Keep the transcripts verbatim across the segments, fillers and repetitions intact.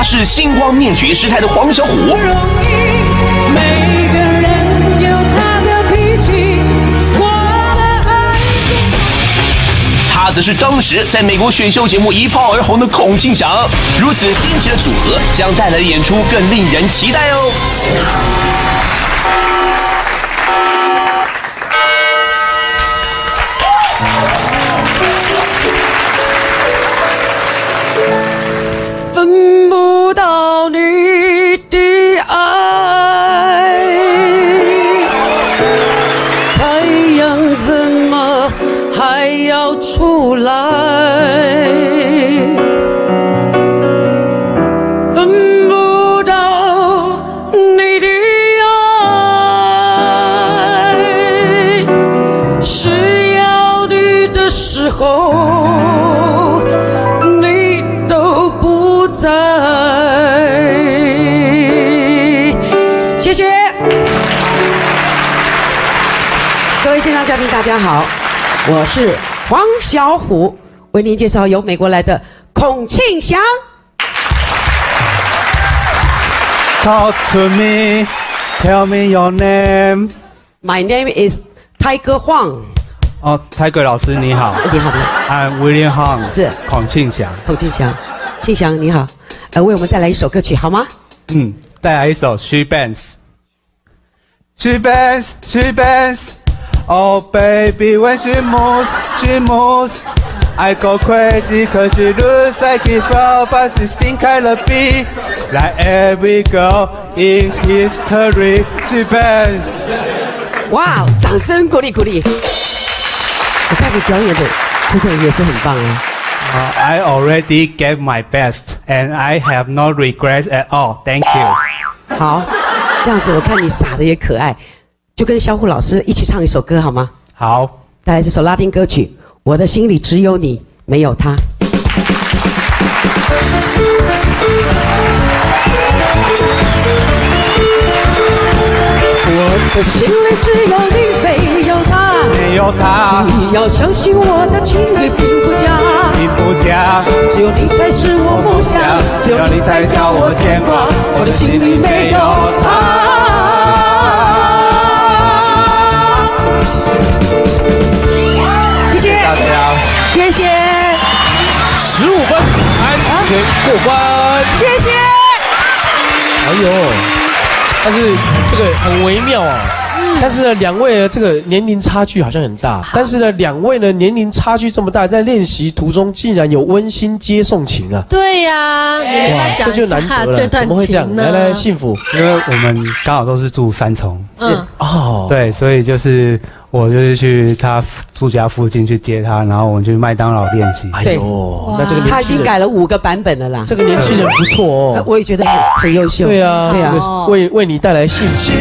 他是星光灭绝师太的黄小琥。他则是当时在美国选秀节目一炮而红的孔庆祥。如此新奇的组合，将带来的演出更令人期待哦。 分不到你的爱，太阳怎么还要出来？分不到你的爱，需要你的时候，你都不在。谢谢各位现场嘉宾，大家好，我是黄小琥，为您介绍由美国来的孔庆祥。 Talk to me, tell me your name. My name is Tiger Huang。 哦，泰戈老师你好。 你好，你好。 I'm William Huang。 是孔庆祥。 孔庆祥，庆祥你好，呃，为我们带来一首歌曲好吗？ 嗯，带来一首 She Bangs。She bangs, she bangs. Oh baby, when she moves, she moves. I go crazy cause she looks like it fell, but she still kinda be like every girl in history. She bangs. 哇，掌声鼓励鼓励！我看你表演的真的也是很棒啊。 Uh, I already gave my best, and I have no regrets at all. Thank you. 好，这样子我看你傻的也可爱，就跟小琥老师一起唱一首歌好吗？ 好， 带来这首拉丁歌曲《我的心里只有你，没有他》。我的心里只有你，没有他， 没有他， 你要相信我的情侣并不假， 并不假， 只有你才是我梦想，只有你才叫我牵挂，我的心里没有他。谢谢大家，谢谢。 十五分，安全过关。 谢谢。 哎呦，但是这个很微妙啊。嗯、但是呢，两位呢，这个年龄差距好像很大。但是呢，两位呢年龄差距这么大，在练习途中竟然有温馨接送情啊！ 对呀、啊， 哇，这就难得了，怎么会这样？来来，幸福， 因为我们刚好都是住三重， 是哦， 对，所以就是我就是去他住家附近去接他，然后我们去麦当劳练习。 哎呦，那这个他已经改了五个版本了啦。 这个年轻人不错哦， 我也觉得很很优秀。 对啊， 对啊， 这个为为你带来幸福。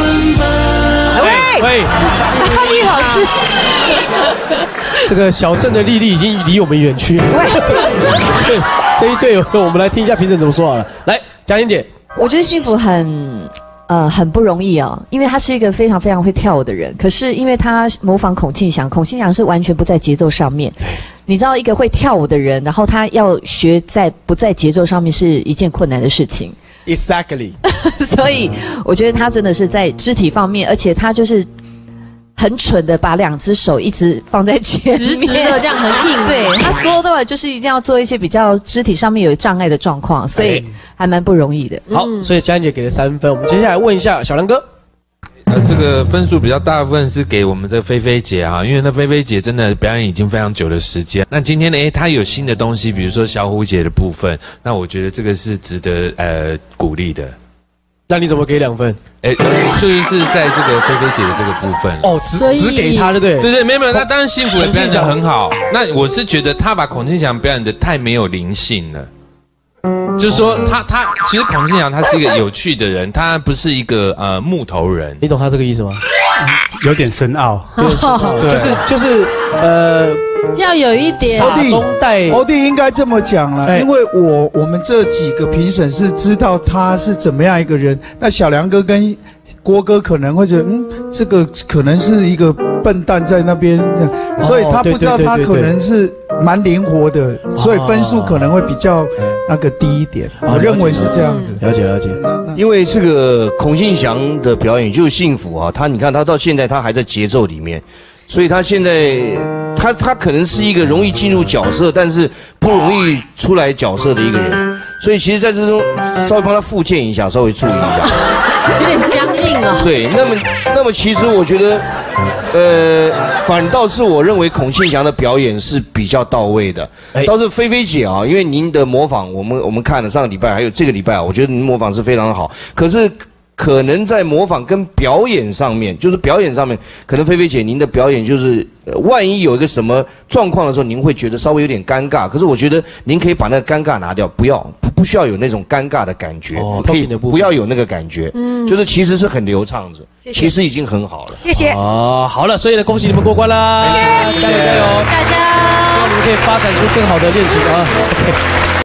喂， 哈利老师， 这个小镇的丽丽已经离我们远去。这这一对，我们来听一下评审怎么说好了。来，嘉欣姐， 我觉得幸福很呃很不容易哦，因为他是一个非常非常会跳舞的人，可是因为他模仿孔庆祥，孔庆祥是完全不在节奏上面。你知道，一个会跳舞的人，然后他要学在不在节奏上面是一件困难的事情。 Exactly 所以我觉得他真的是在肢体方面，而且他就是很蠢的把两只手一直放在前面， 直直的这样很硬。 对，他所有的就是一定要做一些比较肢体上面有障碍的状况，所以还蛮不容易的。 好，所以嘉欣姐给了三分。我们接下来问一下小梁哥。 呃，这个分数比较大部分是给我们的菲菲姐哈，因为那菲菲姐真的表演已经非常久的时间。那今天呢，诶，她有新的东西，比如说小虎姐的部分，那我觉得这个是值得呃鼓励的。 那你怎么给两分？ 哎，就是是在这个菲菲姐的这个部分哦，只只给她，对不对？ 对对，没有没有，那当然幸福的表演很好。那我是觉得她把孔庆祥表演的太没有灵性了。就是说他，他他其实孔庆祥他是一个有趣的人，他不是一个呃木头人。 你懂他这个意思吗？ 有点深奥， 就是就是呃， 要有一点傻中带。 欧弟应该这么讲了，哎、因为我我们这几个评审是知道他是怎么样一个人。那小梁哥跟郭哥可能会觉得，嗯，这个可能是一个笨蛋在那边，所以他不知道他可能是蛮灵活的，所以分数可能会比较那个低一点。我认为是这样子。 了解了解。 因为这个孔庆祥的表演就是幸福啊，他你看他到现在他还在节奏里面，所以他现在他他可能是一个容易进入角色，但是不容易出来角色的一个人。所以其实在这中稍微帮他复健一下，稍微注意一下。 有点僵硬啊。 对，那么那么其实我觉得，呃，反倒是我认为孔庆祥的表演是比较到位的。倒是菲菲姐啊，因为您的模仿，我们我们看了上个礼拜还有这个礼拜啊，我觉得您模仿是非常的好。可是可能在模仿跟表演上面，就是表演上面，可能菲菲姐您的表演就是，呃、万一有一个什么状况的时候，您会觉得稍微有点尴尬。可是我觉得您可以把那个尴尬拿掉，不要不不需要有那种尴尬的感觉，哦、可以不要有那个感觉，嗯，就是其实是很流畅着，谢谢其实已经很好了。 谢谢。 哦，好了，所以呢，恭喜你们过关啦！ 谢谢， 加油加油， 加油！ 希望你们可以发展出更好的练习啊。OK。